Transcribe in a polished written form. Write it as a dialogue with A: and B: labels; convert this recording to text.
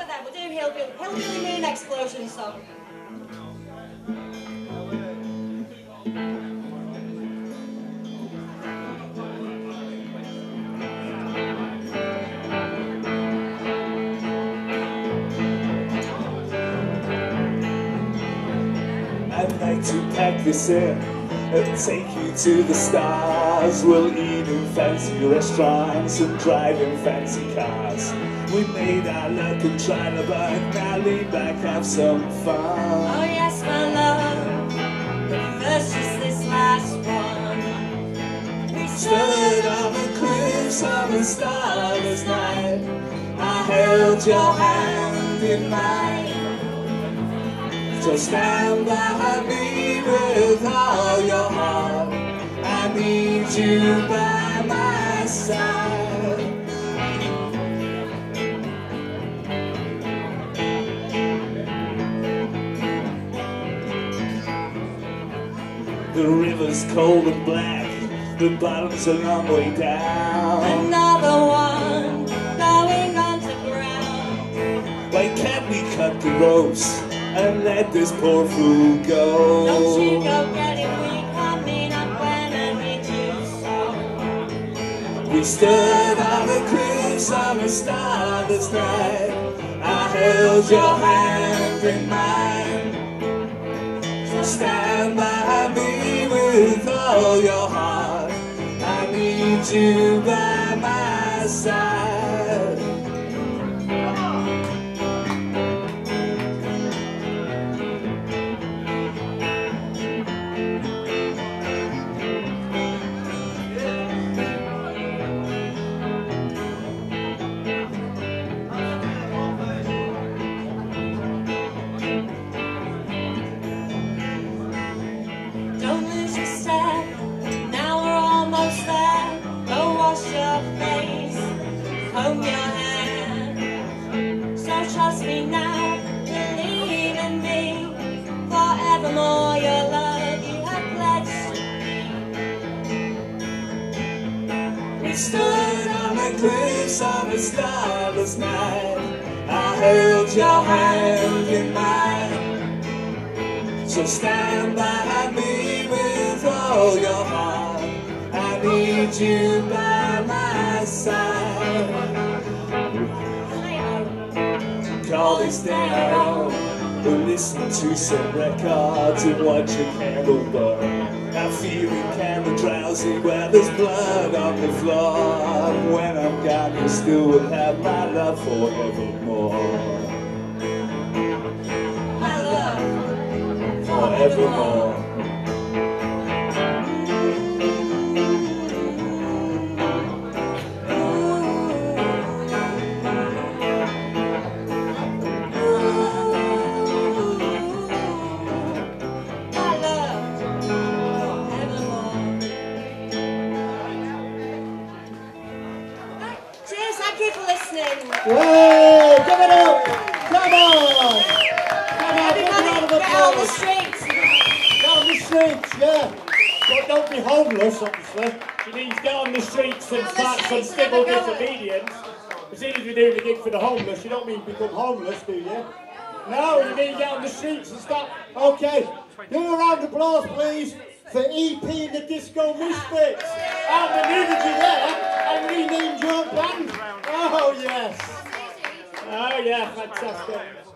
A: then, we'll do Hillbilly Moon Explosion song.
B: I'd like to pack this in and take you to the stars. We'll eat in fancy restaurants and drive in fancy cars. We made our luck and tried to burn. Now lean back, have some fun.
A: Oh yes, my love, but first just this last one. We
B: Stood on the cliffs of a starless night. I held your hand in mine. So stand by me with all your heart. I need you by my side. The river's cold and black, the bottom's a long way down.
A: Another one going underground.
B: Why can't we cut the ropes and let this poor fool go?
A: Don't you go get it, we coming up when I need you so.
B: We stood on the cliffs on a starless night. I held your hand in mine. So stand by me with all your heart. I need you by my side.
A: Don't lose your step, now we're almost there. Go wash your face, comb your hair. So trust me now, believe in me. Forevermore your love you have pledged to me.
B: We stood on the cliffs of a starless night. I held your hand in mine. So stand by me with all your heart. I need you by my side. Call this day our own. We'll listen to some records and watch a candle burn. I'm feeling kinda drowsy where there's blood on the floor. When I'm gone you still will have my love forevermore.
A: My love,
B: Forevermore.
A: Cheers, thank you for listening.
C: Hey, give it up! Come on! Come on, give a round of
A: Everybody, get on the
C: applause.
A: streets.
C: Get on the streets, yeah. But don't be homeless, obviously. It means get on the streets and
A: Get on the
C: start some
A: streets,
C: civil
A: never go.
C: disobedience. As soon as you're doing a gig for the homeless, you don't mean become homeless, do you? No, you mean get on the streets and start. Okay, give a round of applause, please, for EP and the Disco Misfits. And the nudity there, and renamed your band. Oh, yes. Oh, yeah, fantastic.